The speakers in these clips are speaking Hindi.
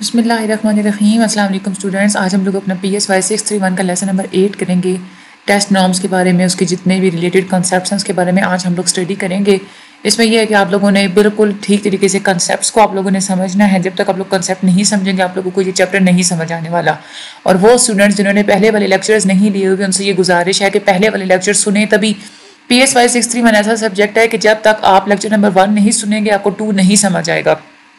बिस्मिल्लाहिर्रहमानिर्रहीम। अस्सलाम वालेकुम स्टूडेंट्स। आज हम लोग अपना PSY 631 का लेसन नंबर 8 करेंगे। टेस्ट नॉर्म्स के बारे में, उसके जितने भी रिलेटेड कॉन्सेप्ट्स हैं उसके बारे में आज हम लोग स्टडी करेंगे। इसमें यह है कि आप लोगों ने बिल्कुल ठीक तरीके से कॉन्सेप्ट्स को आप लोगों ने समझना है। जब तक आप लोग कॉन्सेप्ट नहीं समझेंगे आप लोगों को ये चैप्टर नहीं समझ आने वाला। और वो स्टूडेंट्स जिन्होंने पहले वाले लेक्चर्स नहीं लिए हुए उनसे ये गुजारिश है कि पहले वाले लेक्चर सुने। तभी PSY 631 ऐसा सब्जेक्ट है कि जब तक आप लेक्चर नंबर 1 नहीं सुनेंगे आपको 2 नहीं समझ आएगा।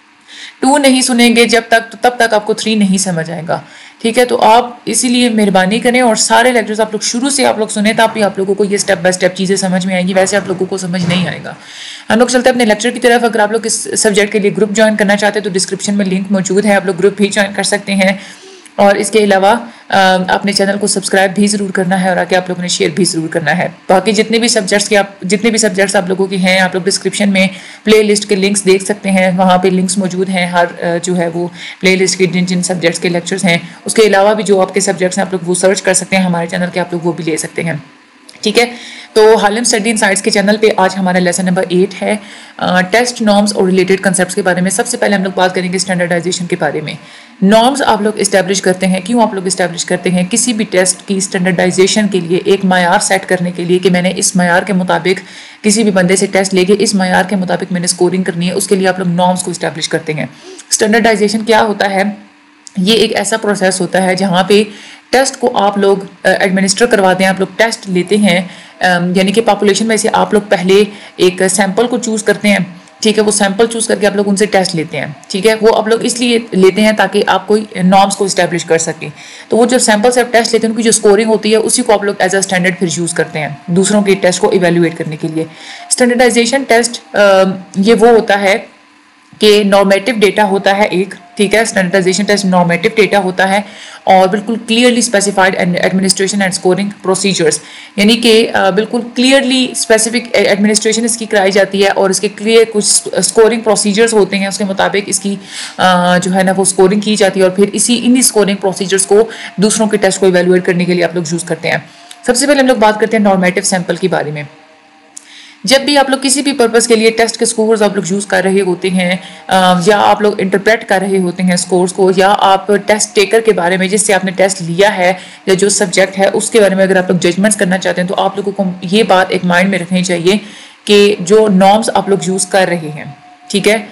2 नहीं सुनेंगे जब तक तो तब तक आपको 3 नहीं समझ आएगा। ठीक है, तो आप इसीलिए मेहरबानी करें और सारे लेक्चर्स आप लोग शुरू से आप लोग सुने तभी आप लोगों को ये स्टेप बाय स्टेप चीज़ें समझ में आएंगी, वैसे आप लोगों को समझ नहीं आएगा। हम लोग चलते हैं अपने लेक्चर की तरफ। अगर आप लोग इस सब्जेक्ट के लिए ग्रुप ज्वाइन करना चाहते हैं तो डिस्क्रिप्शन में लिंक मौजूद है, आप लोग ग्रुप भी ज्वाइन कर सकते हैं। और इसके अलावा अपने चैनल को सब्सक्राइब भी ज़रूर करना है और आगे आप लोगों ने शेयर भी ज़रूर करना है। बाकी जितने भी सब्जेक्ट्स आप लोगों के हैं आप लोग डिस्क्रिप्शन में प्ले लिस्ट के लिंक्स देख सकते हैं, वहाँ पे लिंक्स मौजूद हैं। हर जो है वो प्ले लिस्ट के जिन जिन सब्जेक्ट्स के लेक्चर्स हैं उसके अलावा भी जो आपके सब्जेक्ट्स हैं आप लोग वो सर्च कर सकते हैं हमारे चैनल के, आप लोग वो भी ले सकते हैं। ठीक है, तो हालिम स्टडी इनसाइट्स के चैनल पे आज हमारा लेसन नंबर 8 है टेस्ट नॉर्म्स और रिलेटेड कंसेप्ट्स के बारे में। सबसे पहले हम लोग बात करेंगे स्टैंडर्डाइजेशन के बारे में। नॉर्म्स आप लोग इस्टेब्लिश करते हैं, क्यों आप लोग इस्टेब्लिश करते हैं? किसी भी टेस्ट की स्टैंडर्डाइजेशन के लिए, एक मयार सेट करने के लिए कि मैंने इस मयार के मुताबिक किसी भी बंदे से टेस्ट लेके इस मयार के मुताबिक मैंने स्कोरिंग करनी है, उसके लिए आप लोग नॉर्म्स को इस्टेब्लिश करते हैं। स्टैंडर्डाइजेशन क्या होता है? ये एक ऐसा प्रोसेस होता है जहाँ पे टेस्ट को आप लोग एडमिनिस्टर करवाते हैं, आप लोग टेस्ट लेते हैं। यानी कि पॉपुलेशन में से आप लोग पहले एक सैंपल को चूज़ करते हैं। ठीक है, वो सैंपल चूज़ करके आप लोग उनसे टेस्ट लेते हैं। ठीक है, वो आप लोग इसलिए लेते हैं ताकि आप कोई नॉर्म्स को इस्टेब्लिश कर सकें। तो वो जो सैंपल से आप टेस्ट लेते हैं उनकी जो स्कोरिंग होती है उसी को आप लोग एज अ स्टैंडर्ड फिर यूज़ करते हैं दूसरों के टेस्ट को इवेल्युएट करने के लिए। स्टैंडर्डाइजेशन टेस्ट ये वो होता है कि नॉर्मेटिव डेटा होता है एक। ठीक है, स्टैंडर्डाइजेशन टेस्ट नॉर्मेटिव डेटा होता है और बिल्कुल clearly specified administration and scoring procedures, यानी कि बिल्कुल क्लियरली स्पेसिफिक एडमिनिस्ट्रेशन इसकी कराई जाती है और इसके क्लियर कुछ स्कोरिंग प्रोसीजर्स होते हैं, उसके मुताबिक इसकी जो है ना वो स्कोरिंग की जाती है और फिर इन्हीं स्कोरिंग प्रोसीजर्स को दूसरों के टेस्ट को इवेल्युएट करने के लिए आप लोग यूज़ करते हैं। सबसे पहले हम लोग बात करते हैं नॉर्मेटिव सैंपल के बारे में। जब भी आप लोग किसी भी पर्पस के लिए टेस्ट के स्कोर्स आप लोग यूज़ कर रहे होते हैं या आप लोग इंटरप्रेट कर रहे होते हैं स्कोर्स को, या आप टेस्ट टेकर के बारे में जिससे आपने टेस्ट लिया है या जो सब्जेक्ट है उसके बारे में अगर आप लोग जजमेंट्स करना चाहते हैं तो आप लोगों को ये बात एक माइंड में रखनी चाहिए कि जो नॉर्म्स आप लोग यूज़ कर रहे हैं, ठीक है,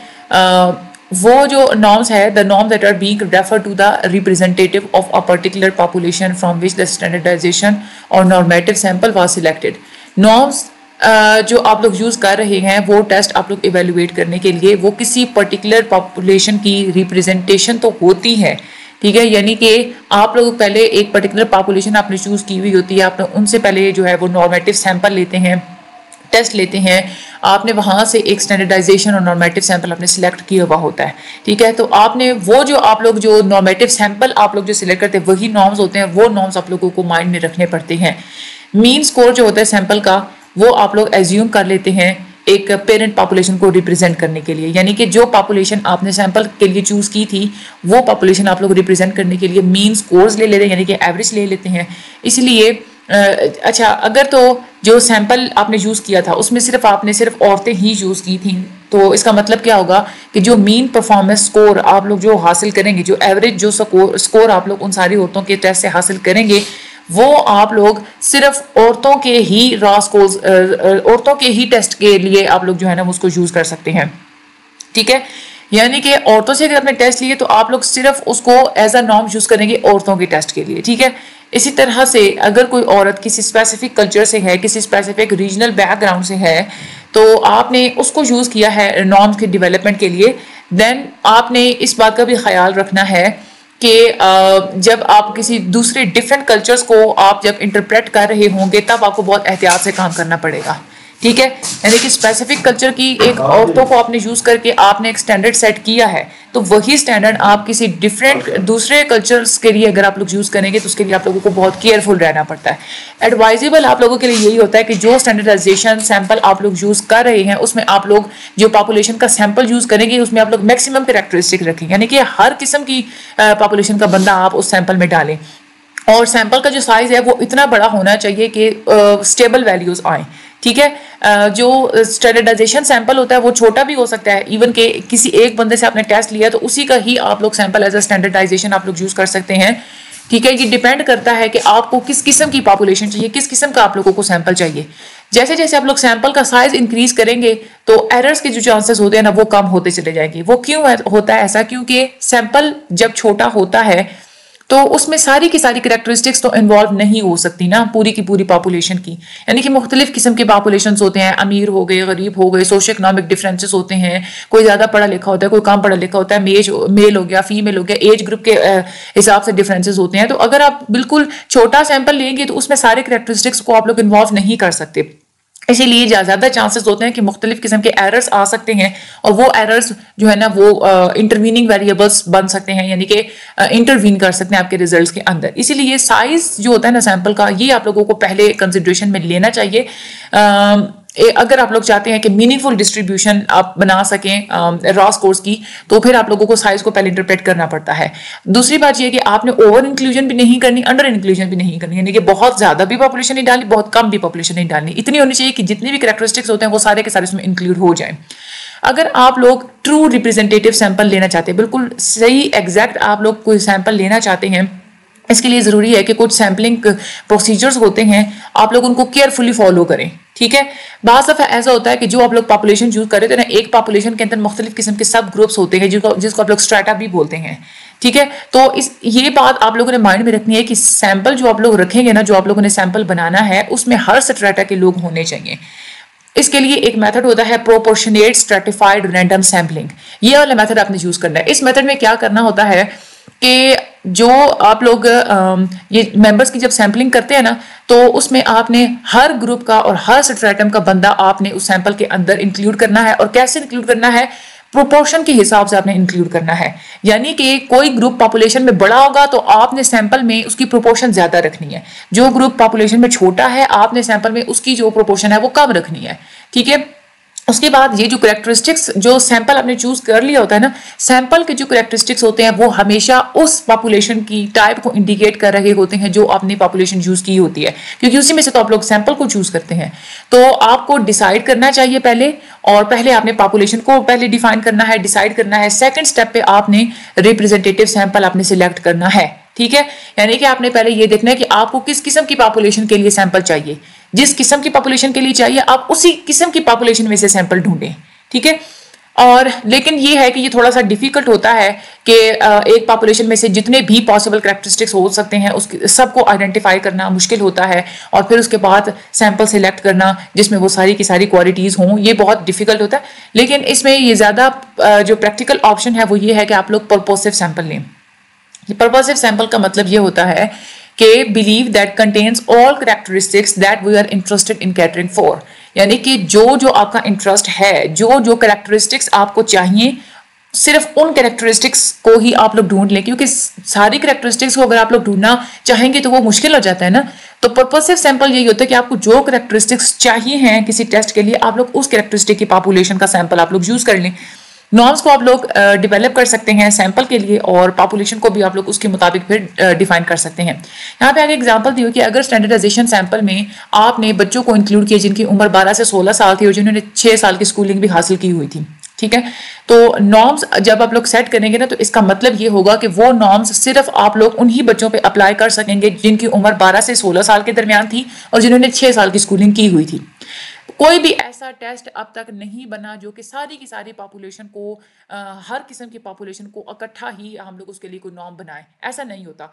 वो जो नॉर्म्स है, the norms that are being refer to the representative of a particular population from which the standardization और normative sample was selected. Norms जो आप लोग यूज़ कर रहे हैं वो टेस्ट आप लोग इवेल्युएट करने के लिए वो किसी पर्टिकुलर पॉपुलेशन की रिप्रेजेंटेशन तो होती है। ठीक है, यानी कि आप लोग पहले एक पर्टिकुलर पॉपुलेशन आपने चूज़ की हुई होती है, आपने उनसे पहले जो है वो नॉर्मेटिव सैंपल लेते हैं, टेस्ट लेते हैं, आपने वहाँ से एक स्टैंडर्डाइजेशन और नॉर्मेटिव सैंपल आपने सिलेक्ट किया हुआ होता है। ठीक है, तो आपने वो जो आप लोग जो नॉर्मेटिव सैंपल आप लोग जो सिलेक्ट करते हैं वही नॉर्म्स होते हैं, वो नॉर्म्स आप लोगों को माइंड में रखने पड़ते हैं। मीन स्कोर जो होता है सैंपल का वो आप लोग एज्यूम कर लेते हैं एक पेरेंट पॉपुलेशन को रिप्रेजेंट करने के लिए, यानी कि जो पॉपुलेशन आपने सैंपल के लिए चूज़ की थी वो पॉपुलेशन आप लोग रिप्रेजेंट करने के लिए मीन स्कोर्स ले लेते हैं, यानी कि एवरेज ले लेते हैं। इसलिए अच्छा, अगर तो जो सैंपल आपने यूज़ किया था उसमें आपने सिर्फ औरतें ही यूज़ की थी तो इसका मतलब क्या होगा कि जो मीन परफॉर्मेंस स्कोर आप लोग जो हासिल करेंगे, जो एवरेज जो स्कोर आप लोग उन सारी औरतों के टेस्ट से हासिल करेंगे वो आप लोग सिर्फ औरतों के ही औरतों के ही टेस्ट के लिए आप लोग जो है ना उसको यूज़ कर सकते हैं। ठीक है, यानी कि औरतों से अगर आपने टेस्ट लिए तो आप लोग सिर्फ उसको एज अ नॉर्म यूज़ करेंगे औरतों के टेस्ट के लिए। ठीक है, इसी तरह से अगर कोई औरत किसी स्पेसिफिक कल्चर से है, किसी स्पेसिफिक रीजनल बैकग्राउंड से है तो आपने उसको यूज़ किया है नॉर्म्स के डेवलपमेंट के लिए, देन आपने इस बात का भी ख्याल रखना है कि जब आप किसी दूसरे डिफरेंट कल्चर्स को आप जब इंटरप्रेट कर रहे होंगे तब आपको बहुत एहतियात से काम करना पड़ेगा। ठीक है, यानी कि स्पेसिफिक कल्चर की एक औरतों को आपने यूज़ करके आपने एक स्टैंडर्ड सेट किया है तो वही स्टैंडर्ड आप किसी डिफरेंट दूसरे कल्चर्स के लिए अगर आप लोग यूज़ करेंगे तो उसके लिए आप लोगों को बहुत केयरफुल रहना पड़ता है। एडवाइजेबल आप लोगों के लिए यही होता है कि जो स्टैंडर्डाइजेशन सैंपल आप लोग यूज़ कर रहे हैं उसमें आप लोग जो पॉपुलेशन का सैंपल यूज़ करेंगे उसमें आप लोग मैक्सिमम कैरेक्टरिस्टिक रखें, यानी कि हर किस्म की पॉपुलेशन का बंदा आप उस सैंपल में डालें और सैंपल का जो साइज़ है वो इतना बड़ा होना चाहिए कि स्टेबल वैल्यूज़ आएँ। ठीक है। जो स्टैंडर्डाइजेशन सैंपल होता है वो छोटा भी हो सकता है, इवन के किसी एक बंदे से आपने टेस्ट लिया तो उसी का ही आप लोग सैंपल एज अ स्टैंडर्डाइजेशन आप लोग यूज कर सकते हैं। ठीक है, ये डिपेंड करता है कि आपको किस किस्म की पॉपुलेशन चाहिए, किस किस्म का आप लोगों को सैंपल चाहिए। जैसे जैसे आप लोग सैंपल का साइज इंक्रीज करेंगे तो एरर्स के जो चांसेस होते हैं ना वो कम होते चले जाएंगे। वो क्यों होता है ऐसा? क्योंकि सैंपल जब छोटा होता है तो उसमें सारी की सारी करेक्टरिस्टिक्स तो इन्वॉल्व नहीं हो सकती ना पूरी की पूरी पॉपुलेशन की, यानी कि मुख्तलिफ किस्म के पॉपुलेशन होते हैं, अमीर हो गए, गरीब हो गए, सोशो इकोनॉमिक डिफरेंसेस होते हैं, कोई ज़्यादा पढ़ा लिखा होता है, कोई कम पढ़ा लिखा होता है, मेल हो गया, फीमेल हो गया, एज ग्रुप के हिसाब से डिफरेंसेस होते हैं। तो अगर आप बिल्कुल छोटा सैंपल लेंगे तो उसमें सारे करेक्टरिस्टिक्स को आप लोग इन्वॉल्व नहीं कर सकते, इसीलिए ज़्यादा चांसेस होते हैं कि मुख्तलिफ किस्म के एरर्स आ सकते हैं और वो एरर्स जो है ना वो इंटरवीनिंग वेरिएबल्स बन सकते हैं, यानी कि इंटरवीन कर सकते हैं आपके रिजल्ट्स के अंदर। इसीलिए साइज जो होता है ना सैंपल का, ये आप लोगों को पहले कंसिडरेशन में लेना चाहिए। अगर आप लोग चाहते हैं कि मीनिंगफुल डिस्ट्रीब्यूशन आप बना सकें रॉ स्कोर्स की, तो फिर आप लोगों को साइज को पहले इंटरप्रेट करना पड़ता है। दूसरी बात यह कि आपने ओवर इंक्लूजन भी नहीं करनी, अंडर इंक्लूजन भी नहीं करनी, यानी कि बहुत ज्यादा भी पॉपुलेशन नहीं डालनी, बहुत कम भी पॉपुलेशन नहीं डालनी, इतनी होनी चाहिए कि जितने भी कैरेक्टरिस्टिक्स होते हैं वो सारे के सारे इसमें इंक्लूड हो जाएं। अगर आप लोग ट्रू रिप्रेजेंटेटिव सैंपल लेना चाहते हैं, बिल्कुल सही एग्जैक्ट आप लोग कोई सैंपल लेना चाहते हैं, इसके लिए जरूरी है कि कुछ सैम्पलिंग प्रोसीजर्स होते हैं, आप लोग उनको केयरफुली फॉलो करें। ठीक है, बाज़ दफ़ा ऐसा होता है कि जो आप लोग पॉपुलेशन चूज कर रहे थे ना, एक पॉपुलेशन के अंदर मुख्तलिफ किस्म के सब ग्रुप्स होते हैं जिसको आप लोग स्ट्रेटा भी बोलते हैं। ठीक है, तो ये बात आप लोगों ने माइंड में रखनी है कि सैंपल जो आप लोग रखेंगे ना, जो आप लोगों ने सैंपल बनाना है, उसमें हर स्ट्रेटा के लोग होने चाहिए। इसके लिए एक मेथड होता है प्रोपोर्शनेट स्ट्रेटिफाइड रैंडम सैम्पलिंग, ये वाला मेथड आपने यूज करना है। इस मेथड में क्या करना होता है कि जो आप लोग ये मेंबर्स की जब सैंपलिंग करते हैं ना, तो उसमें आपने हर ग्रुप का और हर स्ट्रेटम का बंदा आपने उस सैंपल के अंदर इंक्लूड करना है। और कैसे इंक्लूड करना है? प्रोपोर्शन के हिसाब से आपने इंक्लूड करना है, यानी कि कोई ग्रुप पॉपुलेशन में बड़ा होगा तो आपने सैंपल में उसकी प्रोपोर्शन ज्यादा रखनी है, जो ग्रुप पॉपुलेशन में छोटा है आपने सैंपल में उसकी जो प्रोपोर्शन है वो कम रखनी है। ठीक है, उसके बाद ये जो करेक्टरिस्टिक्स जो सैंपल आपने चूज कर लिया होता है ना, सैंपल के जो करेक्टरिस्टिक्स होते हैं वो हमेशा उस पॉपुलेशन की टाइप को इंडिकेट कर रहे होते हैं जो आपने पॉपुलेशन चूज की होती है, क्योंकि उसी में से तो आप लोग सैंपल को चूज करते हैं। तो आपको डिसाइड करना चाहिए पहले, और पहले आपने पॉपुलेशन को पहले डिफाइन करना है, डिसाइड करना है। सेकंड स्टेप पे आपने रिप्रेजेंटेटिव सैंपल आपने सिलेक्ट करना है। ठीक है, यानी कि आपने पहले ये देखना है कि आपको किस किस्म की पॉपुलेशन के लिए सैंपल चाहिए, जिस किस्म की पॉपुलेशन के लिए चाहिए आप उसी किस्म की पॉपुलेशन में से सैंपल ढूंढें। ठीक है, और लेकिन ये है कि ये थोड़ा सा डिफिकल्ट होता है कि एक पॉपुलेशन में से जितने भी पॉसिबल कैरेक्टरिस्टिक्स हो सकते हैं उसके सबको आइडेंटिफाई करना मुश्किल होता है, और फिर उसके बाद सैंपल सिलेक्ट करना जिसमें वो सारी की सारी क्वालिटीज़ हों, ये बहुत डिफिकल्ट होता है। लेकिन इसमें ये ज़्यादा जो प्रैक्टिकल ऑप्शन है वो ये है कि आप लोग पर्पसिव सैंपल लें। पर्पसिव सैंपल का मतलब ये होता है कि believe that contains all characteristics that we are interested in catering for, यानी कि जो आपका इंटरेस्ट है, जो कैरेक्टरिस्टिक्स आपको चाहिए, सिर्फ उन कैरेक्टरिस्टिक्स को ही आप लोग ढूंढ लें, क्योंकि सारी कैरेक्टरिस्टिक्स को अगर आप लोग ढूंढना चाहेंगे तो वो मुश्किल हो जाता है ना। तो पर्पसिव सैंपल यही होता है कि आपको जो कैरेक्टरिस्टिक्स चाहिए हैं किसी टेस्ट के लिए, आप लोग उस कैरेक्टरिस्टिक की पॉपुलेशन का सैंपल आप लोग यूज कर लें। नॉर्म्स को आप लोग डेवलप कर सकते हैं सैंपल के लिए, और पॉपुलेशन को भी आप लोग उसके मुताबिक फिर डिफाइन कर सकते हैं। यहाँ पे आगे एग्जांपल दी हो कि अगर स्टैंडर्डाइजेशन सैंपल में आपने बच्चों को इंक्लूड किया जिनकी उम्र 12 से 16 साल थी और जिन्होंने 6 साल की स्कूलिंग भी हासिल की हुई थी। ठीक है, तो नॉर्म्स जब आप लोग सेट करेंगे ना, तो इसका मतलब ये होगा कि वो नॉर्म्स सिर्फ आप लोग उन्हीं बच्चों पे अप्लाई कर सकेंगे जिनकी उम्र 12 से 16 साल के दरमियान थी और जिन्होंने 6 साल की स्कूलिंग की हुई थी। कोई भी ऐसा टेस्ट अब तक नहीं बना जो कि सारी की सारी पॉपुलेशन को हर किस्म की पॉपुलेशन को इकट्ठा ही हम लोग उसके लिए कोई नॉर्म बनाए, ऐसा नहीं होता।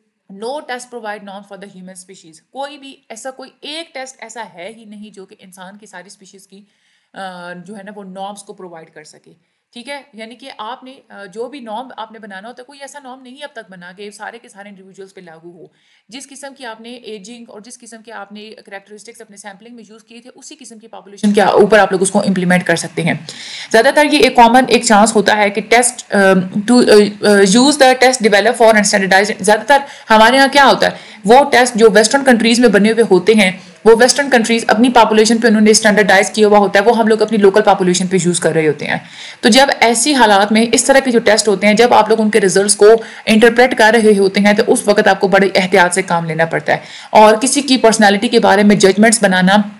No test provide norm for the human species, कोई भी ऐसा कोई एक टेस्ट ऐसा है ही नहीं जो कि इंसान की सारी स्पीशीज की जो है ना वो नॉर्म्स को प्रोवाइड कर सके। ठीक है, यानी कि आपने जो भी नॉर्म आपने बनाना होता है, कोई ऐसा नॉर्म नहीं अब तक बना कि सारे के सारे इंडिविजुअल्स पे लागू हो। जिस किस्म की आपने एजिंग और जिस किस्म के आपने कैरेक्टरिस्टिक्स अपने सैम्पलिंग में यूज किए थे, उसी किस्म की पॉपुलेशन के ऊपर आप लोग उसको इंप्लीमेंट कर सकते हैं। ज्यादातर ये एक कॉमन एक चांस होता है कि test to use the test develop for and standardize. ज्यादातर हमारे यहाँ क्या होता है, वो टेस्ट जो वेस्टर्न कंट्रीज में बने हुए होते हैं, वो वेस्टर्न कंट्रीज अपनी पॉपुलेशन पे उन्होंने स्टैंडर्डाइज किया हुआ होता है, वो हम लोग अपनी लोकल पॉपुलेशन पे यूज कर रहे होते हैं। तो जब ऐसी हालात में इस तरह के जो टेस्ट होते हैं, जब आप लोग उनके रिजल्ट्स को इंटरप्रेट कर रहे होते हैं, तो उस वक्त आपको बड़े एहतियात से काम लेना पड़ता है। और किसी की पर्सनैलिटी के बारे में जजमेंट्स बनाना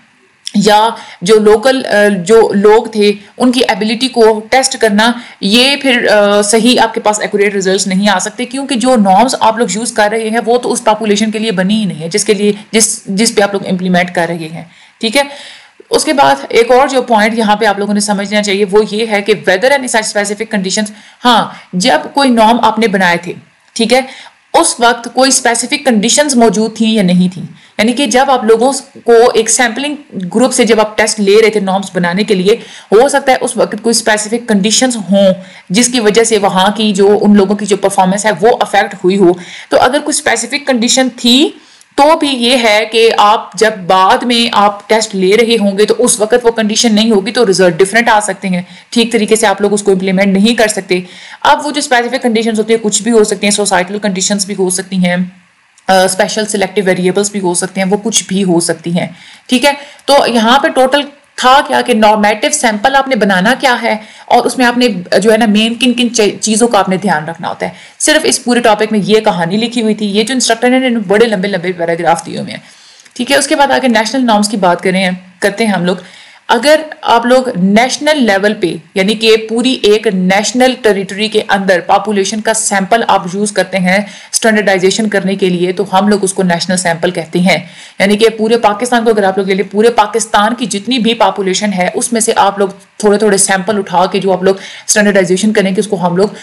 या जो लोकल जो लोग थे उनकी एबिलिटी को टेस्ट करना, ये फिर सही आपके पास एक्यूरेट रिजल्ट्स नहीं आ सकते, क्योंकि जो नॉर्म्स आप लोग यूज़ कर रहे हैं वो तो उस पॉपुलेशन के लिए बनी ही नहीं है जिसके लिए जिस पे आप लोग इम्प्लीमेंट कर रहे हैं। ठीक है, उसके बाद एक और जो पॉइंट यहाँ पे आप लोगों ने समझना चाहिए वो ये है कि whether and such specific conditions, हाँ जब कोई नॉर्म आपने बनाए थे, ठीक है, उस वक्त कोई स्पेसिफिक कंडीशंस मौजूद थी या नहीं थी, यानी कि जब आप लोगों को एक सैम्पलिंग ग्रुप से जब आप टेस्ट ले रहे थे नॉर्म्स बनाने के लिए, हो सकता है उस वक्त कोई स्पेसिफिक कंडीशंस हों जिसकी वजह से वहाँ की जो उन लोगों की जो परफॉर्मेंस है वो अफेक्ट हुई हो। तो अगर कोई स्पेसिफिक कंडीशन थी तो भी ये है कि आप जब बाद में आप टेस्ट ले रहे होंगे तो उस वक्त वो कंडीशन नहीं होगी तो रिजल्ट डिफरेंट आ सकते हैं, ठीक तरीके से आप लोग उसको इम्प्लीमेंट नहीं कर सकते। अब वो जो स्पेसिफिक कंडीशंस होती है कुछ भी हो सकती हैं, सोसाइटल कंडीशंस भी हो सकती हैं, स्पेशल सिलेक्टिव वेरिएबल्स भी हो सकते हैं, वो कुछ भी हो सकती हैं। ठीक है, तो यहाँ पे टोटल था क्या कि नॉर्मेटिव सैंपल आपने बनाना क्या है और उसमें आपने जो है ना मेन किन किन चीज़ों का आपने ध्यान रखना होता है। सिर्फ इस पूरे टॉपिक में ये कहानी लिखी हुई थी, ये जो इंस्ट्रक्टर ने बड़े लंबे लंबे पैराग्राफ दिए हुए हैं। ठीक है, उसके बाद आगे नेशनल नॉर्म्स की बात करते हैं हम लोग। अगर आप लोग नेशनल लेवल पे यानी कि पूरी एक नेशनल टेरिटरी के अंदर पॉपुलेशन का सैंपल आप यूज करते हैं स्टैंडर्डाइजेशन करने के लिए, तो हम लोग उसको नेशनल सैंपल कहते हैं। यानी कि पूरे पाकिस्तान को अगर आप लोग ले लें, पूरे पाकिस्तान की जितनी भी पॉपुलेशन है उसमें से आप लोग थोड़े थोड़े सैंपल उठा के जो आप लोग स्टैंडर्डाइजेशन करेंगे उसको हम लोग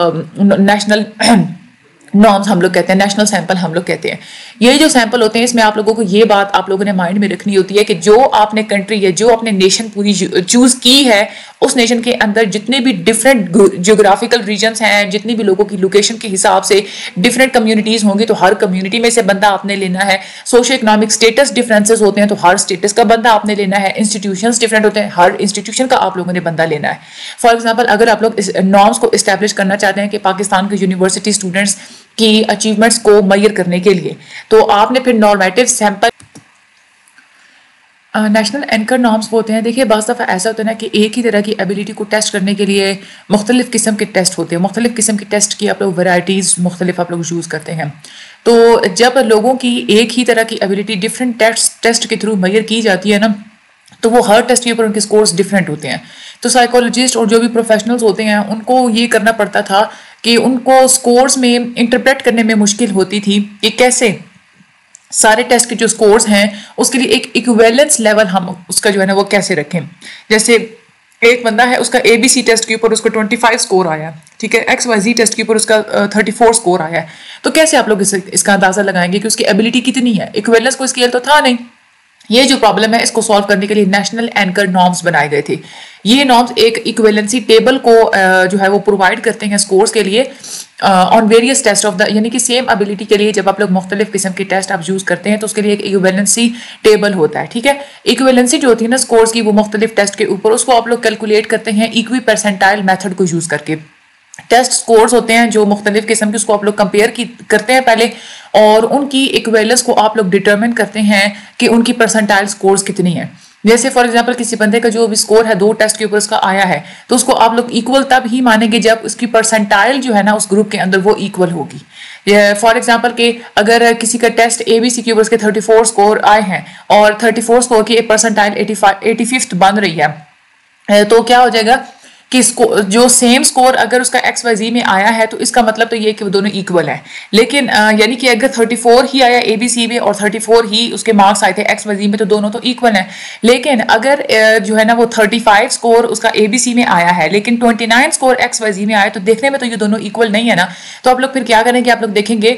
नेशनल नॉर्म्स हम लोग कहते हैं, नेशनल सैंपल हम लोग कहते हैं। ये जो सैंपल होते हैं इसमें आप लोगों को ये बात आप लोगों ने माइंड में रखनी होती है कि जो आपने कंट्री या जो आपने नेशन पूरी चूज की है उस नेशन के अंदर जितने भी डिफरेंट जियोग्राफिकल रीजन्स हैं, जितनी भी लोगों की लोकेशन के हिसाब से डिफरेंट कम्युनिटीज होंगी तो हर कम्युनिटी में से बंदा आपने लेना है। सोशियो इकोनॉमिक स्टेटस डिफरेंसेस होते हैं तो हर स्टेटस का बंदा आपने लेना है। इंस्टीट्यूशंस डिफरेंट होते हैं, हर इंस्टीट्यूशन का आप लोगों ने बंदा लेना है। फॉर एग्जाम्पल अगर आप लोग इस नॉर्म्स को इस्टेब्लिश करना चाहते हैं कि पाकिस्तान के यूनिवर्सिटी स्टूडेंट्स की अचीवमेंट्स को मेजर करने के लिए, तो आपने फिर normative sample national anchor norms होते हैं। देखिए बाज़ दफ़ा ऐसा होता है ना कि एक ही तरह की एबिलिटी को टेस्ट करने के लिए मुख्तलिफ किस्म के टेस्ट होते हैं, मुख्तलिफ किस्म के टेस्ट की आप लोग वैराइटीज़ मुख्तलिफ आप लोग यूज़ करते हैं। तो जब लोगों की एक ही तरह की एबिलिटी डिफरेंट टेस्ट के थ्रू मेजर की जाती है ना, तो वो हर टेस्ट के ऊपर उनके स्कोर्स डिफरेंट होते हैं। तो साइकोलॉजिस्ट और जो भी प्रोफेशनल्स होते हैं उनको ये करना पड़ता था कि उनको स्कोर्स में इंटरप्रेट करने में मुश्किल होती थी कि कैसे सारे टेस्ट के जो स्कोर्स हैं उसके लिए एक इक्विवेलेंस लेवल हम उसका जो है ना वो कैसे रखें। जैसे एक बंदा है उसका ABC टेस्ट के ऊपर उसको 25 स्कोर आया, ठीक है, XYZ टेस्ट के ऊपर उसका 34 स्कोर आया है, तो कैसे आप लोग इसका अंदाजा लगाएंगे कि उसकी एबिलिटी कितनी है? इक्विवेलेंस कोई स्केल तो था नहीं। ये जो प्रॉब्लम है इसको सॉल्व करने के लिए नेशनल एंकर नॉर्म्स बनाए गए थे। ये नॉर्म्स एक इक्विवेलेंसी टेबल को जो है वो प्रोवाइड करते हैं स्कोर्स के लिए on various test of the, यानी कि सेम एबिलिटी के लिए जब आप लोग मुख्तलिफ किस्म के टेस्ट आप यूज करते हैं तो उसके लिए एक इक्विवेलेंसी टेबल होता है। ठीक है, इक्विवेलेंसी जो होती है ना स्कोर्स की वो मुख्तलिफ टेस्ट के ऊपर उसको आप लोग कैलकुलेट करते हैं इक्वी परसेंटाइल मेथड को यूज करके। टेस्ट स्कोर्स होते हैं जो मुख्तलिफ किस्म के उसको आप लोग कंपेयर करते हैं पहले और उनकी इक्विवेलेंस को आप लोग डिटरमिन करते हैं कि उनकी परसेंटाइल स्कोर्स कितनी है। जैसे फॉर एग्जांपल किसी बंदे का जो भी स्कोर है 2 टेस्ट के ऊपर उसका आया है तो उसको आप लोग इक्वल तब ही मानेंगे जब उसकी परसेंटाइल जो है ना उस ग्रुप के अंदर वो इक्वल होगी। फॉर एग्जांपल के अगर किसी का टेस्ट ABC के ऊपर उसके 34 स्कोर आए हैं और 34 स्कोर की परसेंटाइल 85th बन रही है तो क्या हो जाएगा कि जो सेम स्कोर अगर उसका XYZ में आया है तो इसका मतलब तो ये कि वो दोनों इक्वल है। लेकिन यानी कि अगर 34 ही आया ABC में और 34 ही उसके मार्क्स आए थे XYZ में तो दोनों तो इक्वल हैं। लेकिन अगर जो है ना वो 35 स्कोर उसका ABC में आया है लेकिन 29 स्कोर XYZ में आया तो देखने में तो ये दोनों इक्वल नहीं है ना। तो आप लोग फिर क्या करेंगे, आप लोग देखेंगे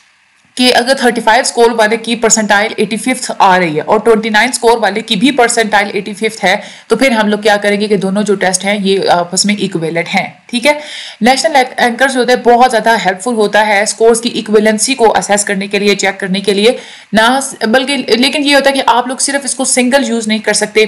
कि अगर 35 स्कोर वाले की परसेंटाइल 85th आ रही है और 29 स्कोर वाले की भी परसेंटाइल 85th है तो फिर हम लोग क्या करेंगे कि दोनों जो टेस्ट हैं ये आपस में इक्विवेलेंट हैं। ठीक है, नेशनल एंकर जो होता है बहुत ज़्यादा हेल्पफुल होता है स्कोर्स की इक्विवेलेंसी को असेस करने के लिए, चेक करने के लिए ना, बल्कि लेकिन ये होता है कि आप लोग सिर्फ इसको सिंगल यूज़ नहीं कर सकते,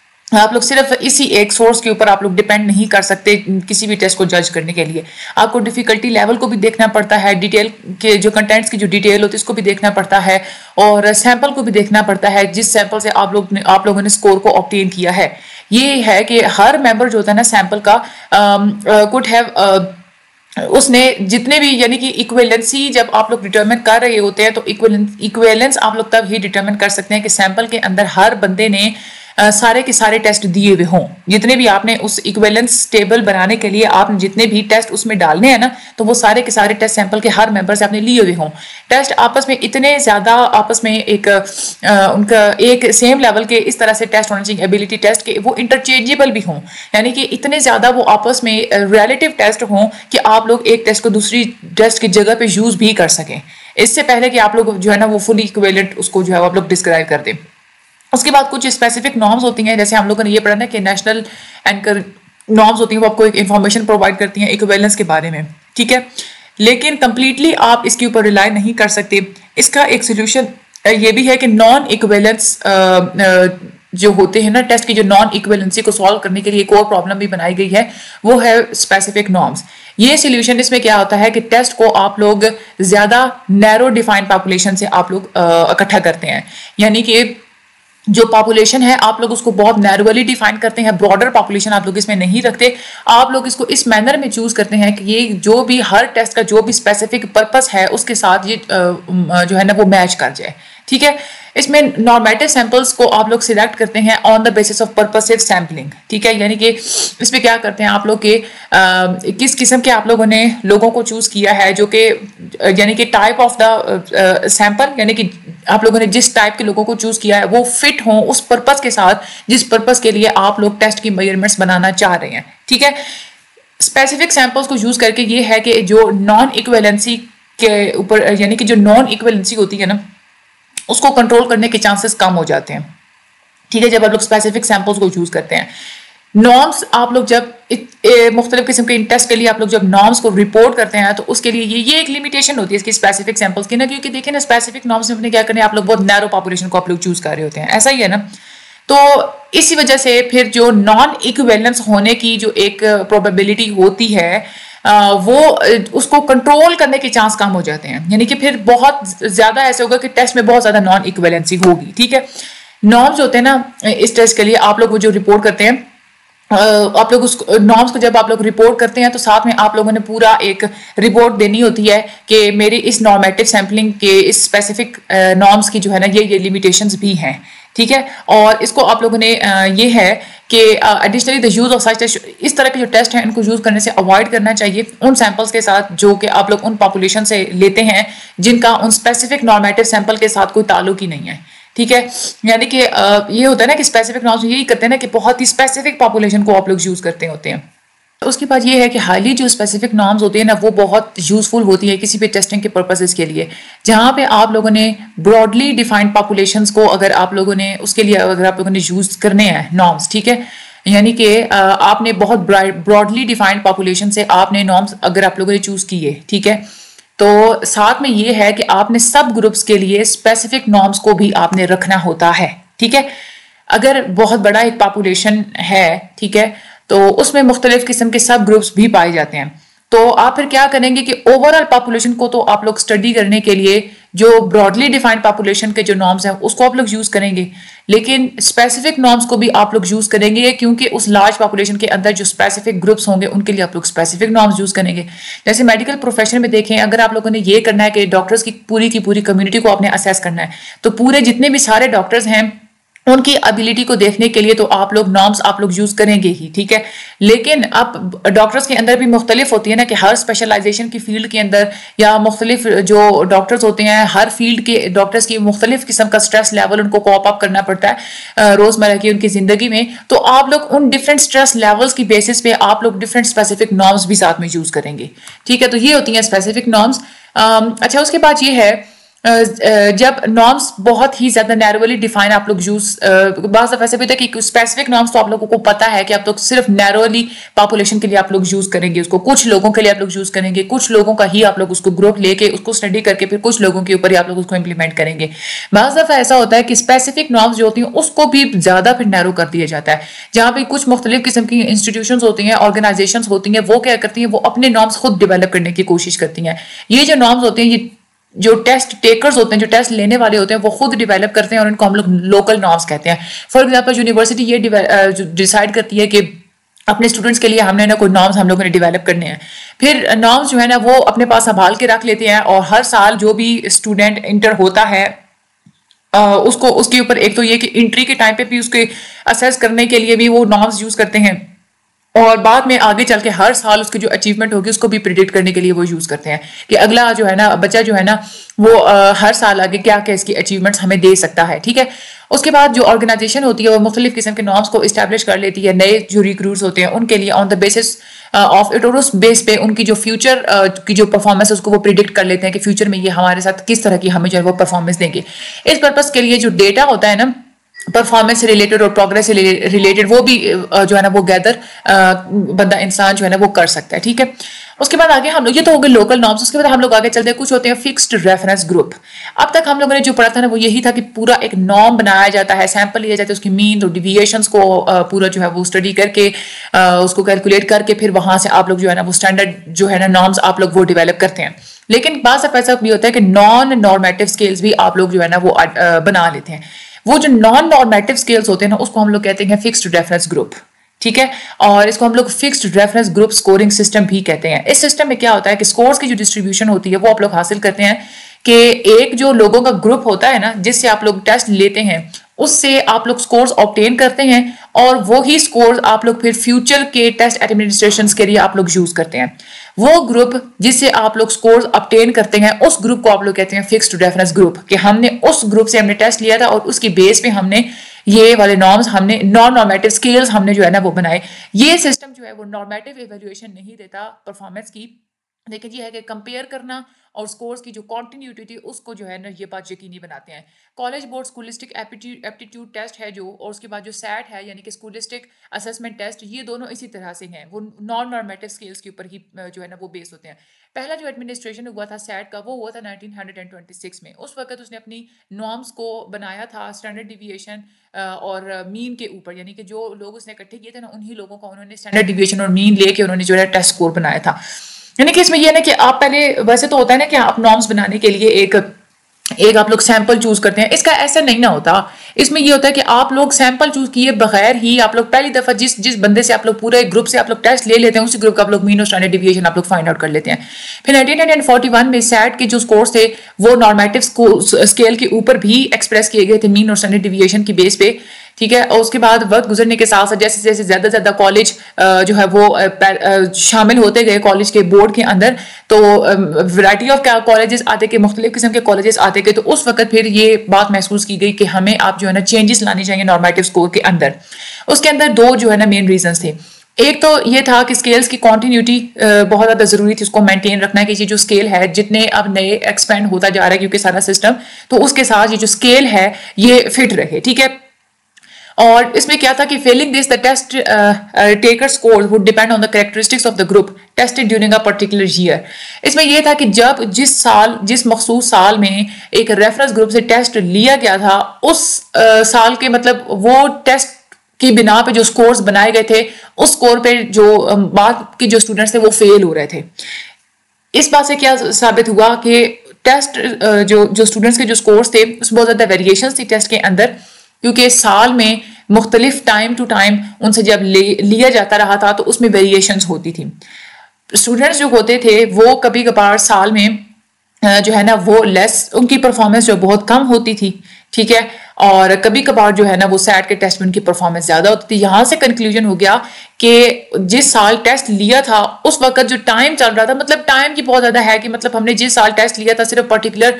आप लोग सिर्फ इसी एक सोर्स के ऊपर आप लोग डिपेंड नहीं कर सकते किसी भी टेस्ट को जज करने के लिए। आपको डिफिकल्टी लेवल को भी देखना पड़ता है, डिटेल के जो कंटेंट्स की जो डिटेल होती है उसको भी देखना पड़ता है और सैंपल को भी देखना पड़ता है जिस सैंपल से आप लोगों ने स्कोर को ऑब्टेन किया है। ये है कि हर मेंबर जो होता है ना सैंपल का कुड हैव उसने जितने भी, यानी कि इक्विवेलेंसी जब आप लोग डिटरमिन कर रहे होते हैं तो इक्विवेलेंस आप लोग तब ही डिटरमिन कर सकते हैं कि सैंपल के अंदर हर बंदे ने सारे के सारे टेस्ट दिए हुए हों, जितने भी आपने उस इक्विवेलेंस टेबल बनाने के लिए आपने जितने भी टेस्ट उसमें डालने हैं ना, तो वो सारे के सारे टेस्ट सैंपल के हर मेंबर से आपने लिए हुए हों। टेस्ट आपस में इतने ज़्यादा आपस में एक उनका एक सेम लेवल के इस तरह से टेस्ट होने चाहिए, एबिलिटी टेस्ट के, वो इंटरचेंजेबल भी हों, यानी कि इतने ज़्यादा वो आपस में रिलेटिव टेस्ट हों कि आप लोग एक टेस्ट को दूसरी टेस्ट की जगह पे यूज़ भी कर सकें, इससे पहले कि आप लोग जो है ना वो फुली इक्विवेलेंट उसको जो है आप लोग डिस्क्राइब कर दें। उसके बाद कुछ स्पेसिफिक नॉर्म्स होती हैं, जैसे हम लोगों ने ये पढ़ा ना कि नेशनल एंकर नॉर्म्स होती हैं, वो आपको एक इन्फॉर्मेशन प्रोवाइड करती हैं इक्विवेलेंस के बारे में, ठीक है, लेकिन कंप्लीटली आप इसके ऊपर रिलाई नहीं कर सकते। इसका एक सोल्यूशन ये भी है कि नॉन इक्विवेलेंस जो होते हैं ना टेस्ट की, जो नॉन इक्विवेलेंसी को सॉल्व करने के लिए एक और प्रॉब्लम भी बनाई गई है, वो है स्पेसिफिक नॉर्म्स। ये सोल्यूशन इसमें क्या होता है कि टेस्ट को आप लोग ज़्यादा नैरो डिफाइंड पॉपुलेशन से आप लोग इकट्ठा करते हैं, यानी कि जो पॉपुलेशन है आप लोग उसको बहुत नैरोली डिफाइन करते हैं, ब्रॉडर पॉपुलेशन आप लोग इसमें नहीं रखते। आप लोग इसको इस मैनर में चूज करते हैं कि ये जो भी हर टेस्ट का जो भी स्पेसिफिक पर्पस है उसके साथ ये जो है ना वो मैच कर जाए, ठीक है। इसमें नॉर्मेटिव सैंपल्स को आप लोग सिलेक्ट करते हैं on the basis of purposive sampling, ठीक है, यानी कि इसमें क्या करते हैं आप लोग के किस किस्म के आप लोगों ने लोगों को चूज किया है, जो कि यानी कि टाइप ऑफ द सैंपल, यानी कि आप लोगों ने जिस टाइप के लोगों को चूज किया है वो फिट हो उस पर्पस के साथ जिस पर्पस के लिए आप लोग टेस्ट की मेजरमेंट्स बनाना चाह रहे हैं, ठीक है। स्पेसिफिक सैंपल्स को यूज करके ये है कि जो नॉन इक्विवेलेंसी के ऊपर, यानी कि जो नॉन इक्विवेलेंसी होती है ना उसको कंट्रोल करने के चांसेस कम हो जाते हैं, ठीक है, जब आप लोग स्पेसिफिक सैंपल्स को यूज करते हैं। नॉर्म्स आप लोग जब मुख्तलिफ किस्म के टेस्ट के लिए आप लोग जब नॉर्म्स को रिपोर्ट करते हैं तो उसके लिए ये एक लिमिटेशन होती है इसकी स्पेसिफिक सैंपल्स की ना, क्योंकि देखिए ना स्पेसिफिक नॉर्म्स में अपने क्या करने आप लोग बहुत नैरो पॉपुलेशन को आप लोग चूज कर रहे होते हैं, ऐसा ही है ना। तो इसी वजह से फिर जो नॉन इक्विवेलेंस होने की जो एक प्रोबेबिलिटी होती है वो उसको कंट्रोल करने के चांस कम हो जाते हैं, यानी कि फिर बहुत ज्यादा ऐसे होगा कि टेस्ट में बहुत ज्यादा नॉन इक्विवेलेंसी होगी, ठीक है। नॉर्म्स होते हैं ना इस टेस्ट के लिए आप लोग वो जो रिपोर्ट करते हैं, आप लोग उस नॉर्म्स को जब आप लोग रिपोर्ट करते हैं तो साथ में आप लोगों ने पूरा एक रिपोर्ट देनी होती है कि मेरी इस नॉर्मेटिव सैम्पलिंग के इस स्पेसिफिक नॉर्म्स की जो है ना ये लिमिटेशंस भी हैं, ठीक है। और इसको आप लोगों ने ये है कि additionally the use of such test, इस तरह के जो टेस्ट हैं इनको यूज करने से अवॉइड करना चाहिए उन सैंपल्स के साथ जो कि आप लोग उन पॉपुलेशन से लेते हैं जिनका उन स्पेसिफिक नॉर्मेटिव सैंपल के साथ कोई ताल्लुक ही नहीं है, ठीक है। यानी कि ये होता है ना कि स्पेसिफिक नॉर्म्स यही करते हैं ना कि बहुत ही स्पेसिफिक पॉपुलेशन को आप लोग यूज करते होते हैं। उसके बाद ये है कि हाईली जो स्पेसिफिक नॉर्म्स होती है ना वो बहुत यूजफुल होती है किसी भी टेस्टिंग के पर्पसेस के लिए, जहाँ पे आप लोगों ने ब्रॉडली डिफाइंड पॉपुलेशंस को अगर आप लोगों ने उसके लिए अगर आप लोगों ने यूज करने हैं नॉर्म्स, ठीक है, यानी कि आपने बहुत ब्रॉडली डिफाइंड पॉपुलेशन से आपने नॉर्म्स अगर आप लोगों ने चूज किए, ठीक है, तो साथ में ये है कि आपने सब ग्रुप्स के लिए स्पेसिफिक नॉर्म्स को भी आपने रखना होता है, ठीक है। अगर बहुत बड़ा एक पॉपुलेशन है, ठीक है, तो उसमें मुख्तलिफ किस्म के सब ग्रुप्स भी पाए जाते हैं, तो आप फिर क्या करेंगे कि ओवरऑल पॉपुलेशन को तो आप लोग स्टडी करने के लिए जो ब्रॉडली डिफाइंड पॉपुलेशन के जो नॉर्म्स हैं उसको आप लोग यूज करेंगे, लेकिन स्पेसिफिक नॉर्म्स को भी आप लोग यूज करेंगे क्योंकि उस लार्ज पॉपुलेशन के अंदर जो स्पेसिफिक ग्रुप्स होंगे उनके लिए आप लोग स्पेसिफिक नॉर्म्स यूज करेंगे। जैसे मेडिकल प्रोफेशन में देखें, अगर आप लोगों ने ये करना है कि डॉक्टर्स की पूरी कम्युनिटी को आपने असेस करना है, तो पूरे जितने भी सारे डॉक्टर्स हैं उनकी एबिलिटी को देखने के लिए तो आप लोग नॉर्म्स आप लोग यूज करेंगे ही, ठीक है। लेकिन अब डॉक्टर्स के अंदर भी मुख्तलिफ होती है ना कि हर स्पेशलाइजेशन की फील्ड के अंदर या मुख्तलिफ जो डॉक्टर्स होते हैं हर फील्ड के डॉक्टर्स की मुख्तलिफ किस्म का स्ट्रेस लेवल उनको कॉप अप करना पड़ता है रोजमर्रा की उनकी जिंदगी में, तो आप लोग उन डिफरेंट स्ट्रेस लेवल्स की बेसिस पे आप लोग डिफरेंट स्पेसिफिक नॉर्म्स भी साथ में यूज करेंगे, ठीक है। तो ये होती हैं स्पेसिफिक नॉर्म्स। अच्छा, उसके बाद ये है जब नॉर्म्स बहुत ही ज्यादा नैरोली डिफाइन आप लोग यूज, बाज़ दफ़ा ऐसे भी होता है कि स्पेसिफिक नॉर्म्स तो आप लोगों को पता है कि आप लोग सिर्फ नैरोली पॉपुलेशन के लिए आप लोग यूज करेंगे उसको, कुछ लोगों के लिए आप लोग यूज करेंगे, कुछ लोगों का ही आप लोग उसको ग्रुप लेके उसको स्टडी करके फिर कुछ लोगों के ऊपर ही आप लोग उसको इंप्लीमेंट करेंगे। बाज़ दफ़ा ऐसा होता है कि स्पेसिफिक नॉर्म्स जो होती हैं उसको भी ज्यादा फिर नैरो कर दिया जाता है, जहाँ पे कुछ मुख्तलिफ किस्म की इंस्टीट्यूशंस होती हैं, ऑर्गेनाइजेशंस होती हैं, वो क्या करती हैं, वो अपने नॉर्म्स खुद डेवलप करने की कोशिश करती हैं। ये जो नॉर्म्स होते हैं, ये जो टेस्ट टेकर्स होते हैं, जो टेस्ट लेने वाले होते हैं, वो खुद डिवेलप करते हैं और इनको हम लोग लोकल नॉर्म्स कहते हैं। फॉर एग्जांपल यूनिवर्सिटी ये डिसाइड करती है कि अपने स्टूडेंट्स के लिए हमने ना कोई नॉर्म्स हम लोगों ने डेवलप करने हैं, फिर नॉर्म्स जो है ना वो अपने पास संभाल के रख लेते हैं और हर साल जो भी स्टूडेंट इंटर होता है उसको उसके ऊपर एक तो ये कि इंट्री के टाइम पे भी उसके असेस करने के लिए भी वो नॉर्म्स यूज करते हैं, और बाद में आगे चल के हर साल उसकी जो अचीवमेंट होगी उसको भी प्रिडिक्ट करने के लिए वो यूज करते हैं कि अगला जो है ना बच्चा जो है ना वो हर साल आगे क्या क्या इसकी अचीवमेंट्स हमें दे सकता है। ठीक है, उसके बाद जो ऑर्गेनाइजेशन होती है वो मुख्तलिफ किस्म के नॉर्म्स को इस्टेब्लिश कर लेती है, नए जो रिक्रूट्स होते हैं उनके लिए on the basis of it, और उस बेस पे उनकी जो फ्यूचर की जो परफॉर्मेंस है उसको वो प्रिडिक्ट कर लेते हैं कि फ्यूचर में ये हमारे साथ किस तरह की हमें जो है वो परफॉर्मेंस देंगे। इस पर्पज के लिए जो डेटा होता है ना परफॉर्मेंस से रिलेटेड और प्रोग्रेस से रिलेटेड वो भी जो है ना वो गैदर बंदा इंसान जो है ना वो कर सकता है। ठीक है, उसके बाद आगे हम लोग, ये तो हो गए लोकल नॉर्म्स, उसके बाद हम लोग आगे चलते हैं, कुछ होते हैं फिक्स्ड रेफरेंस ग्रुप। अब तक हम लोगों ने जो पढ़ा था ना वो यही था कि पूरा एक नॉर्म बनाया जाता है, सैंपल लिया जाता है, उसकी मीन और डिविएशंस को पूरा जो है वो स्टडी करके उसको कैलकुलेट करके फिर वहां से आप लोग जो है ना वो स्टैंडर्ड जो है ना नॉर्म्स आप लोग वो डेवलप करते हैं। लेकिन बात ऐसा भी होता है कि नॉन नॉर्मेटिव स्केल्स भी आप लोग जो है ना वो बना लेते हैं। वो जो नॉन नॉर्मेटिव स्केल्स होते हैं ना उसको हम लोग कहते हैं फिक्स्ड रेफरेंस ग्रुप। ठीक है, और इसको हम लोग fixed reference group scoring system भी कहते हैं। इस सिस्टम में क्या होता है कि स्कोर्स की जो डिस्ट्रीब्यूशन होती है वो आप लोग हासिल करते हैं कि एक जो लोगों का ग्रुप होता है ना जिससे आप लोग टेस्ट लेते हैं उससे आप लोग स्कोर्स ऑब्टेन करते हैं, और वो ही स्कोर्स आप लोग फिर फ्यूचर के टेस्ट एडमिनिस्ट्रेशन के लिए आप लोग यूज करते हैं। वो ग्रुप जिससे आप लोग स्कोर्स ऑब्टेन करते हैं उस ग्रुप को आप लोग कहते हैं फिक्स्ड रेफरेंस ग्रुप, कि हमने उस ग्रुप से हमने टेस्ट लिया था और उसकी बेस पे हमने ये वाले नॉर्म्स, हमने नॉन नॉर्मेटिव स्केल्स हमने जो है ना वो बनाए। ये सिस्टम जो है वो नॉर्मेटिव इवैल्यूएशन नहीं देता परफॉर्मेंस की, लेकिन ये है कि कंपेयर करना और स्कोर्स की जो कॉन्टिन्यूटी उसको जो है ना ये बात यकीनी बनाते हैं। College board scholastic aptitude test है जो, और उसके बाद जो सैट है यानी कि स्कूलिस्टिक असेसमेंट टेस्ट, ये दोनों इसी तरह से हैं, वो नॉन नॉर्मेटिव स्केल्स के ऊपर ही जो है ना वो बेस होते हैं। पहला जो एडमिनिस्ट्रेशन हुआ था सैट का वो हुआ था 1926 में। उस वक्त उसने अपनी नॉर्म्स को बनाया था स्टैंडर्ड डिविएशन और मीन के ऊपर, यानी कि जो लोग उसने इकट्ठे किए थे ना उन्हीं लोगों का उन्होंने स्टैंडर्ड डिविएशन और मीन लेके उन्होंने जो है टेस्ट स्कोर बनाया था। यानी कि इसमें यह ना कि आप पहले, वैसे तो होता है ना कि आप नॉर्म्स बनाने के लिए एक आप लोग सैंपल चूज करते हैं, इसका ऐसा नहीं ना होता। इसमें ये होता है कि आप लोग सैंपल चूज किए बगैर ही आप लोग पहली दफा जिस बंदे से आप लोग पूरे ग्रुप से आप लोग टेस्ट ले लेते हैं उसी ग्रुप का आप लोग मीन और स्टैंडर्ड डिविएशन आप लोग फाइंड आउट कर लेते हैं। फिर 1941 में सैट के जो स्कोर्स थे वो नॉर्मेटिव स्केल के ऊपर भी एक्सप्रेस किए गए थे मीन और स्टैंडर्ड डिविएशन की बेस पे। ठीक है, और उसके बाद वक्त गुजरने के साथ साथ जैसे जैसे ज्यादा कॉलेज जो है वो शामिल होते गए कॉलेज के बोर्ड के अंदर, तो वैरायटी ऑफ कॉलेजेस आते गए, मुख्तलिफ किस्म के कॉलेजेस आते गए, तो उस वक्त फिर ये बात महसूस की गई कि हमें आप जो है ना चेंजेस लानी चाहिए नॉर्मेटिव स्कोर के अंदर। उसके अंदर दो जो है ना मेन रीजंस थे। एक तो ये था कि स्केल्स की कॉन्टिन्यूटी बहुत ज़्यादा ज़रूरी थी, उसको मेंटेन रखना है कि ये जो स्केल है जितने अब नए एक्सपेंड होता जा रहा है क्योंकि सारा सिस्टम, तो उसके साथ ये जो स्केल है ये फिट रहे। ठीक है, और इसमें क्या था कि failing this the test taker score would depend on the characteristics of the group tested during a particular year. इसमें यह था कि जब जिस मखसूस साल में एक रेफरेंस ग्रुप से टेस्ट लिया गया था उस साल के मतलब वो टेस्ट की बिना पे जो स्कोर्स बनाए गए थे उस स्कोर पे जो बाद के जो स्टूडेंट्स थे वो फेल हो रहे थे। इस बात से क्या साबित हुआ कि टेस्ट जो स्टूडेंट्स के जो स्कोर्स थे उसमें बहुत ज़्यादा वेरिएशन थी टेस्ट के अंदर, क्योंकि साल में मुख्तलिफ टाइम टू टाइम उनसे जब लिया जाता रहा था तो उसमें वेरिएशंस होती थी। स्टूडेंट्स जो होते थे वो कभी कभार साल में जो है ना वो लेस, उनकी परफॉर्मेंस जो बहुत कम होती थी। ठीक है, और कभी कभार जो है ना वो सैट के टेस्ट में उनकी परफॉर्मेंस ज्यादा होती थी। यहाँ से कंक्लूजन हो गया कि जिस साल टेस्ट लिया था उस वक्त जो टाइम चल रहा था, मतलब टाइम की बहुत ज्यादा है कि मतलब हमने जिस साल टेस्ट लिया था सिर्फ पर्टिकुलर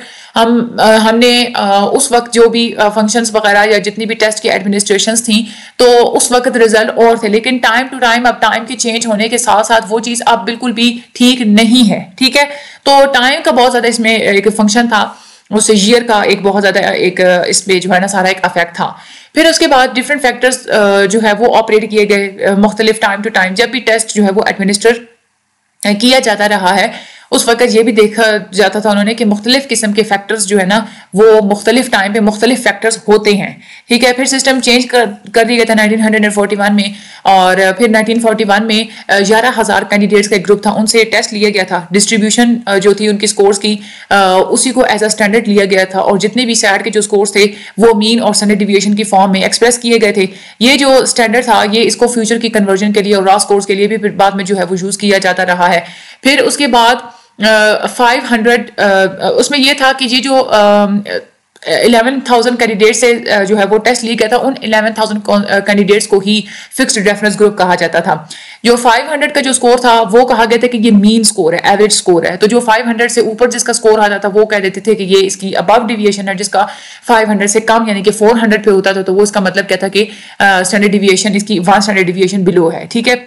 हमने उस वक्त जो भी फंक्शंस वगैरह या जितनी भी टेस्ट की एडमिनिस्ट्रेशंस थी तो उस वक्त रिजल्ट और थे, लेकिन टाइम टू टाइम अब टाइम के चेंज होने के साथ साथ वो चीज़ अब बिल्कुल भी ठीक नहीं है। ठीक है, तो टाइम का बहुत ज्यादा इसमें एक फंक्शन था, उससे ईयर का एक बहुत ज्यादा एक इसमें जो है ना सारा एक अफेक्ट था। फिर उसके बाद डिफरेंट फैक्टर्स जो है वो ऑपरेट किए गए मुख्तलिफ टाइम टू टाइम। जब भी टेस्ट जो है वो एडमिनिस्टर किया जाता रहा है उस वक्त ये भी देखा जाता था उन्होंने कि मुख्तलिफ किस्म के फैक्टर्स जो है ना वो मुख्तलिफ टाइम पे मुख्तलिफ फैक्टर्स होते हैं। ठीक है, फिर सिस्टम चेंज कर दिया गया था 1941 में, और फिर 1941 में 11,000 कैंडिडेट्स का एक ग्रुप था, उनसे टेस्ट लिया गया था। डिस्ट्रीब्यूशन जो थी उनकी स्कोर्स की उसी को एज अ स्टैंडर्ड लिया गया था, और जितने भी सैट के जो स्कोर्स थे वो मीन और स्टैंडर्ड डिविएशन की फॉर्म में एक्सप्रेस किए गए थे। ये जो स्टैंडर्ड था ये इसको फ्यूचर की कन्वर्जन के लिए और रॉ स्कोर्स के लिए भी फिर बाद में जो है वो यूज किया जाता रहा है। फिर उसके बाद 500 उसमें यह था कि ये जो 11,000 कैंडिडेट से जो है वो टेस्ट लिया गया था, उन 11,000 कैंडिडेट्स को ही फिक्स्ड रेफरेंस ग्रुप कहा जाता था। जो 500 का जो स्कोर था वो कहा गया था कि ये मीन स्कोर है, एवरेज स्कोर है। तो जो 500 से ऊपर जिसका स्कोर आता था वो कह देते थे कि ये इसकी अबव डिविएशन है, जिसका 500 से कम यानी कि 400 पे होता था तो वो इसका मतलब क्या था कि स्टैंडर्ड डिविएशन इसकी 1 स्टैंडर्ड डिविएशन बिलो है। ठीक है,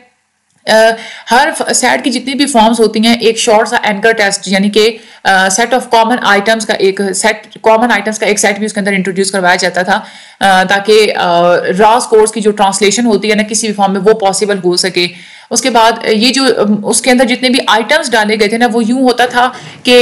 हर सेट की जितनी भी फॉर्म्स होती हैं एक शॉर्ट सा एंकर टेस्ट यानी कि सेट ऑफ कॉमन आइटम्स का एक सेट भी उसके अंदर इंट्रोड्यूस करवाया जाता था ताकि रॉ स्कोर्स की जो ट्रांसलेशन होती है ना किसी भी फॉर्म में वो पॉसिबल हो सके। उसके बाद ये जो उसके अंदर जितने भी आइटम्स डाले गए थे ना वो यूं होता था कि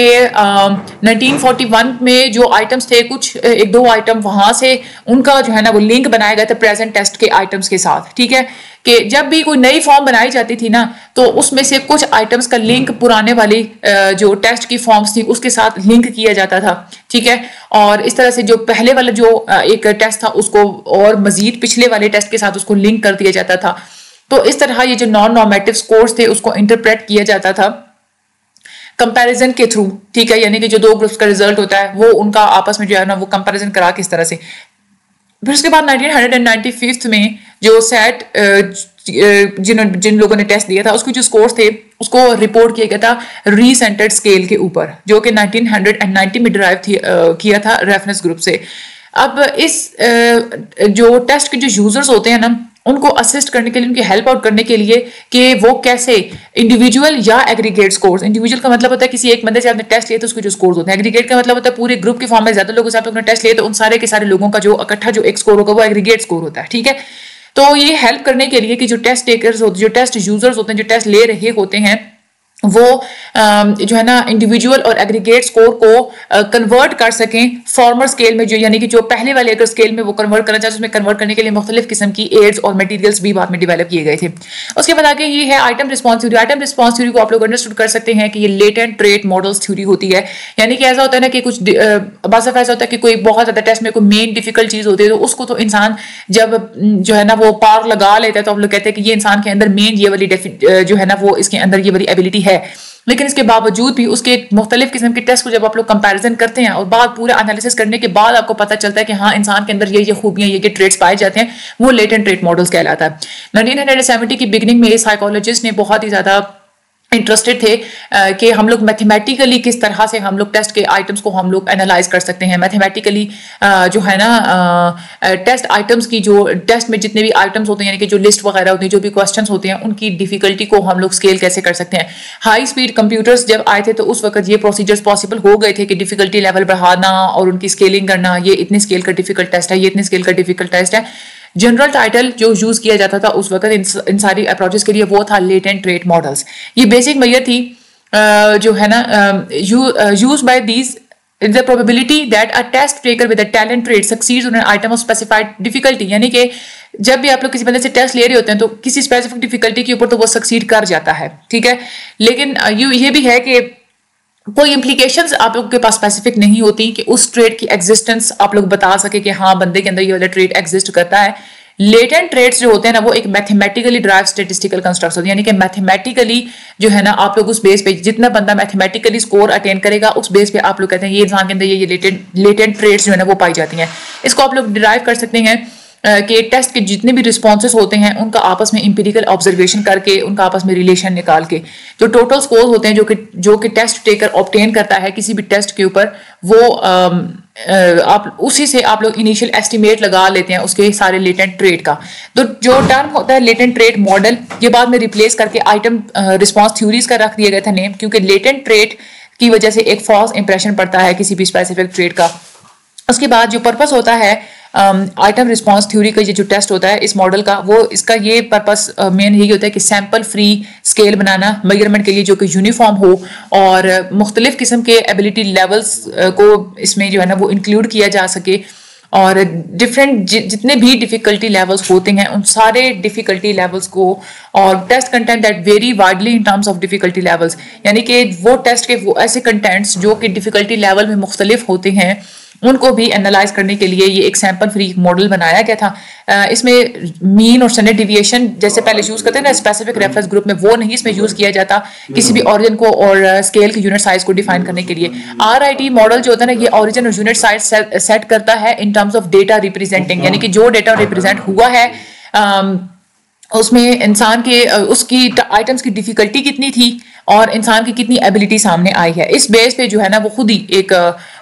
1941 में जो आइटम्स थे कुछ 1-2 आइटम वहां से उनका जो है ना वो लिंक बनाया गया था प्रेजेंट टेस्ट के आइटम्स के साथ। ठीक है, कि जब भी कोई नई फॉर्म बनाई जाती थी ना तो उसमें से कुछ आइटम्स का लिंक पुराने वाली जो टेस्ट की फॉर्म्स थी उसके साथ लिंक किया जाता था। ठीक है, और इस तरह से जो पहले वाला जो एक टेस्ट था उसको और मजीद पिछले वाले टेस्ट के साथ उसको लिंक कर दिया जाता था। तो इस तरह ये जो नॉन नॉर्मेटिव स्कोर्स थे उसको इंटरप्रेट किया जाता था कंपैरिजन के थ्रू। ठीक है, यानी कि जो दो ग्रुप्स का रिजल्ट होता है वो उनका आपस में जो है ना वो कंपैरिजन करा के इस तरह से। फिर उसके बाद 1995 में जो सेट जिन लोगों ने टेस्ट दिया था उसके जो स्कोर्स थे उसको रिपोर्ट किया गया था रीसेंटर्ड स्केल के ऊपर जो कि 1990 में डिराइव किया था रेफरेंस ग्रुप से। अब इस जो टेस्ट के जो यूजर्स होते हैं ना उनको असिस्ट करने के लिए, उनकी हेल्प आउट करने के लिए कि वो कैसे इंडिविजुअल या एग्रीगेट स्कोर्स, इंडिविजुअल का मतलब होता है किसी एक बंदे से आपने टेस्ट लिया तो उसके जो स्कोर्स होते हैं, एग्रीगेट का मतलब होता है पूरे ग्रुप के फॉर्म में ज्यादा लोगों से आपने टेस्ट लिया तो उन सारे के सारे लोगों का जो इकट्ठा जो एक स्कोर होगा वो एग्रीगेट स्कोर होता है। ठीक है, तो ये हेल्प करने के लिए कि जो टेस्ट टेकर्स होते, जो टेस्ट यूजर्स होते हैं, जो टेस्ट ले रहे होते हैं वो जो है ना इंडिविजुअल और एग्रीगेट स्कोर को कन्वर्ट कर सकें फॉर्मर स्केल में, जो यानी कि जो पहले वाले अगर स्केल में वो कन्वर्ट करना चाहते हैं उसमें कन्वर्ट करने के लिए मुख्तलिफ किस्म की एड्स और मटेरियल्स भी बाद में डेवलप किए गए थे। उसके बाद आगे ये है item response theory. Item response theory को आप लोग अंडरस्टूड कर सकते हैं कि ये लेटेंट ट्रेट मॉडल्स थ्योरी होती है। यानी कि ऐसा होता है ना कि कुछ बस ऐसा होता है कि कोई बहुत ज्यादा टेस्ट में कोई मेन डिफिकल्ट चीज होती है तो उसको तो इंसान जब जो है ना वो पार लगा लेता है तो हम लोग कहते हैं कि ये इंसान के अंदर मेन ये वाली जो है ना वो इसके अंदर ये वाली एबिलिटी है। लेकिन इसके बावजूद भी उसके मुख्तलिफ किस्म के टेस्ट को जब आप लोग कंपैरिजन करते हैं और बाद पूरा एनालिसिस करने के बाद आपको पता चलता है कि हाँ इंसान के अंदर ये खूबियां ये ट्रेट्स पाए जाते हैं, वो लेटेंट ट्रेट मॉडल्स कहलाता है। 1970 की बिगिनिंग में साइकोलॉजिस्ट ने बहुत ही ज्यादा इंटरेस्टेड थे कि हम लोग मैथमेटिकली किस तरह से हम लोग टेस्ट के आइटम्स को हम लोग एनालाइज कर सकते हैं। मैथमेटिकली जो है ना टेस्ट आइटम्स की जो टेस्ट में जितने भी आइटम्स होते हैं यानी कि जो लिस्ट वगैरह होती है, जो भी क्वेश्चंस होते हैं उनकी डिफिकल्टी को हम लोग स्केल कैसे कर सकते हैं। हाई स्पीड कंप्यूटर्स जब आए थे तो उस वक्त ये प्रोसीजर्स पॉसिबल हो गए थे कि डिफिकल्टी लेवल बढ़ाना और उनकी स्केलिंग करना, ये इतने स्केल का डिफिकल्ट टेस्ट है, ये इतने स्केल का डिफिकल्ट टेस्ट है। जनरल टाइटल जो यूज किया जाता था उस वक्त इन सारी अप्रोचेस के लिए वो था लेटेंट ट्रेट मॉडल्स। ये बेसिक मेजर थी जो है ना use by these the probability that a test taker with a talent trait succeeds on an item of specified difficulty, यानी कि जब भी आप लोग किसी बंदे से टेस्ट ले रहे होते हैं तो किसी स्पेसिफिक डिफिकल्टी के ऊपर तो वो सक्सीड कर जाता है। ठीक है, लेकिन ये भी है कि कोई इम्प्लीकेशंस आप लोगों के पास स्पेसिफिक नहीं होती कि उस ट्रेट की एग्जिस्टेंस आप लोग बता सके कि हाँ बंदे के अंदर ये वाला ट्रेट एग्जिस्ट करता है। लेटेंट ट्रेट्स जो होते हैं ना वो एक मैथमेटिकली ड्राइव स्टेटिस्टिकल कंस्ट्रक्ट होती है, यानी कि मैथमेटिकली जो है ना आप लोग उस बेस पे जितना बंदा मैथमेटिकली स्कोर अटेन करेगा उस बेस पे आप लोग कहते हैं ये इंसान के अंदर ये लेटेंट ट्रेट्स जो है ना वो पाई जाती हैं। इसको आप लोग डिराइव कर सकते हैं कि टेस्ट के जितने भी रिस्पॉन्सेस होते हैं उनका आपस में इंपीरिकल ऑब्जर्वेशन करके उनका आपस में रिलेशन निकाल के जो टोटल स्कोर होते हैं जो कि टेस्ट टेकर ऑब्टेन करता है किसी भी टेस्ट के ऊपर वो आप उसी से आप लोग इनिशियल एस्टिमेट लगा लेते हैं उसके सारे लेटेंट ट्रेट का। तो जो टर्म होता है लेटेंट ट्रेट मॉडल ये बाद में रिप्लेस करके आइटम रिस्पॉन्स थ्योरीज का रख दिया गया था नेम, क्योंकि लेटेंट ट्रेट की वजह से एक फॉल्स इंप्रेशन पड़ता है किसी भी स्पेसिफिक ट्रेट का। उसके बाद जो पर्पस होता है आइटम रिस्पॉन्स थ्योरी का ये जो टेस्ट होता है इस मॉडल का वो इसका ये पर्पस मेन यही होता है कि सैम्पल फ्री स्केल बनाना मेजरमेंट के लिए जो कि यूनिफॉर्म हो और मुख्तलिफ किस्म के एबिलिटी लेवल्स को इसमें जो है ना वो इंक्लूड किया जा सके और डिफरेंट जितने भी डिफिकल्टी लेवल्स होते हैं उन सारे डिफिकल्टी लेवल्स को और test content that vary widely in terms of difficulty levels, यानी कि वो टेस्ट के वो ऐसे कंटेंट्स जो कि डिफिकल्टी लेवल में मुख्तलिफ होते हैं उनको भी एनालाइज करने के लिए ये एक सैम्पल फ्री मॉडल बनाया गया था। इसमें मीन और स्टैंडर्ड डिविएशन जैसे पहले यूज करते हैं ना स्पेसिफिक रेफरेंस ग्रुप में, वो नहीं इसमें यूज किया जाता किसी भी ऑरिजिन को और स्केल के यूनिट साइज को डिफाइन करने के लिए। RIT मॉडल जो होता है ना, ये ऑरिजिन और यूनिट साइज सेट करता है in terms of data representing, यानी कि जो डेटा रिप्रेजेंट हुआ है उसमें इंसान के उसकी आइटम्स की डिफिकल्टी कितनी थी और इंसान की कितनी एबिलिटी सामने आई है। इस बेस पे जो है ना वो खुद ही एक